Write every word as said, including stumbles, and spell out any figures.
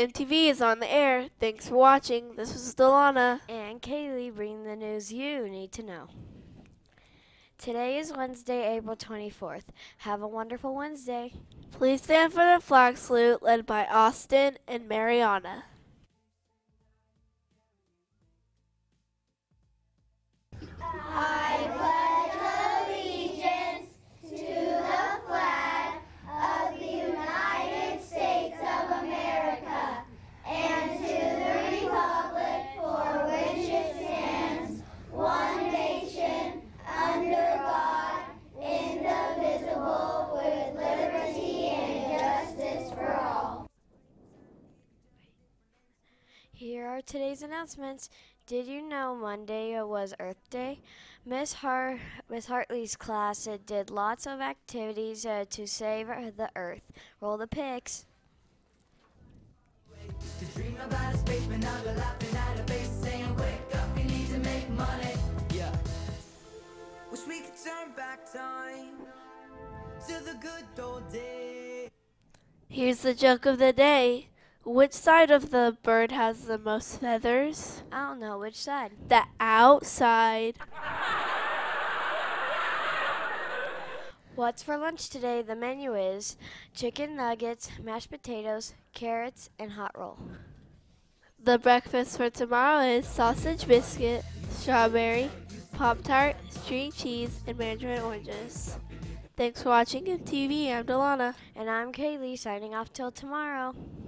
M T V is on the air. Thanks for watching. This was Delana. And Kaylee bringing the news you need to know. Today is Wednesday, April twenty-fourth. Have a wonderful Wednesday. Please stand for the flag salute led by Austin and Mariana. I pledge allegiance to the flag of the United States of America and to the republic for which it stands, one nation, under God, indivisible, with liberty and justice for all. Here are today's announcements. Did you know Monday was Earth Day? Miss Har- Miss Hartley's class uh, did lots of activities uh, to save uh, the Earth. Roll the pics. To dream about a space, but now they're laughing at a face saying, wake up, you need to make money. Yeah. Wish we could turn back time to the good old days. Here's the joke of the day. Which side of the bird has the most feathers? I don't know which side. The outside. What's for lunch today? The menu is chicken nuggets, mashed potatoes, carrots, and hot roll. The breakfast for tomorrow is sausage biscuit, strawberry, Pop-Tart, string cheese, and mandarin oranges. Thanks for watching M T V. I'm Delana. And I'm Kaylee, signing off till tomorrow.